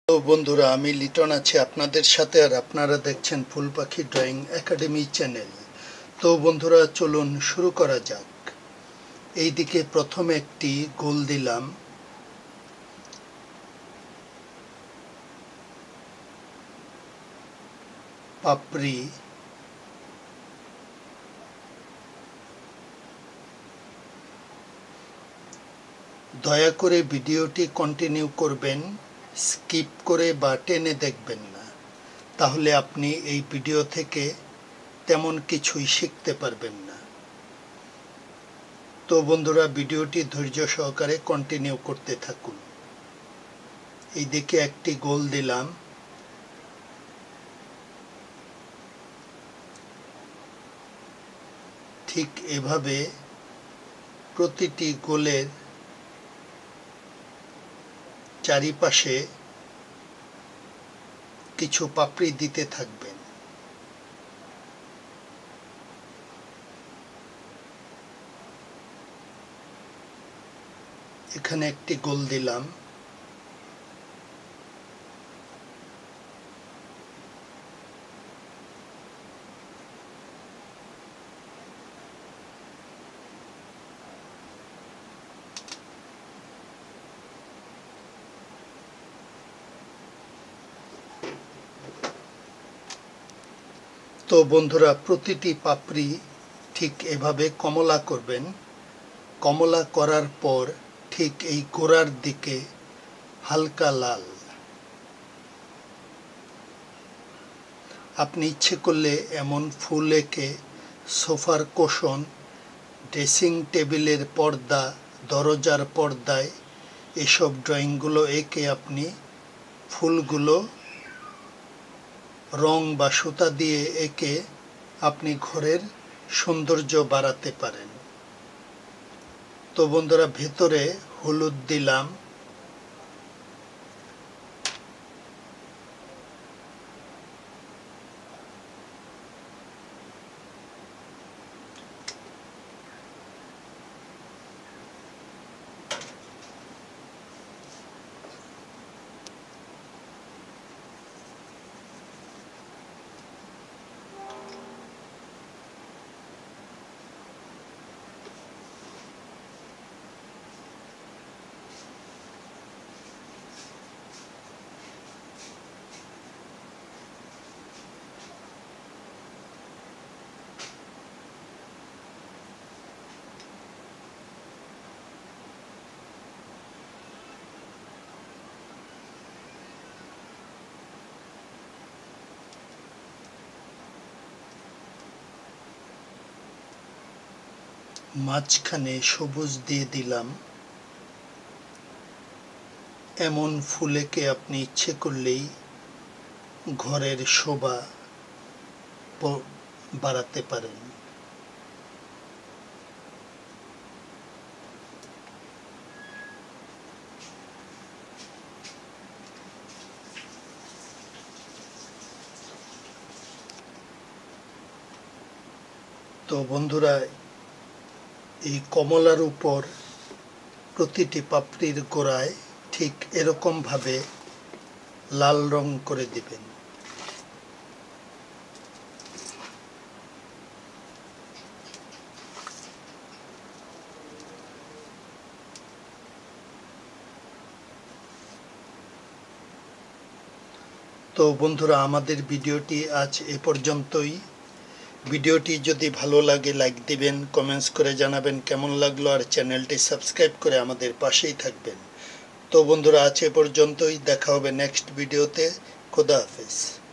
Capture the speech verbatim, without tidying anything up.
তো বন্ধুরা, আমি লিটন আছি আপনাদের সাথে, আর আপনারা দেখছেন ফুল পাখি ড্রয়িং একাডেমি চ্যানেল। তো বন্ধুরা, চলুন শুরু করা যাক। এইদিকে প্রথমে একটি গোল দিলাম, পাপড়ি, দয়া করে ভিডিওটি কন্টিনিউ করবেন, স্কিপ করে বা টেনে দেখবেন না, তাহলে আপনি এই ভিডিও থেকে তেমন কিছুই শিখতে পারবেন না। তো বন্ধুরা, ভিডিওটি ধৈর্য সহকারে কন্টিনিউ করতে থাকুন। এইদিকে একটি গোল দিলাম, ঠিক এভাবে প্রতিটি গোলের চারিপাশে কিছু পাপড়ি দিতে থাকবেন। এখানে একটি গোল দিলাম, তো বন্ধুরা, প্রতিটি পাপড়ি ঠিক এভাবে কমলা করবেন। কমলা করার পর ঠিক এই গোড়ার দিকে হালকা লাল। আপনি ইচ্ছে করলে এমন ফুল এঁকে সোফার কোশন, ড্রেসিং টেবিলের পর্দা, দরজার পর্দায় এসব ড্রয়িংগুলো এঁকে আপনি ফুলগুলো রং বা সুতা দিয়ে এঁকে আপনি ঘরের সৌন্দর্য বাড়াতে পারেন। তো বন্ধুরা, ভেতরে হলুদ দিলাম, মাঝখানে সবুজ দিয়ে দিলাম। এমন ফুলেকে আপনি ইচ্ছে করলেই ঘরের শোভা বাড়াতে পারেন। তো বন্ধুরা, এই কমলার উপর প্রতিটি পাপড়ির গোড়ায় ঠিক এরকম ভাবে লাল রং করে দিবেন। তো বন্ধুরা, আমাদের ভিডিওটি আজ এ পর্যন্তই। ভিডিওটি যদি ভালো লাগে লাইক দিবেন, কমেন্টস করে জানাবেন কেমন লাগলো, আর চ্যানেলটি সাবস্ক্রাইব করে আমাদের পাশেই থাকবেন। তো বন্ধুরা, আজ এ পর্যন্তই। দেখা হবে নেক্সট ভিডিওতে। খোদা হাফেজ।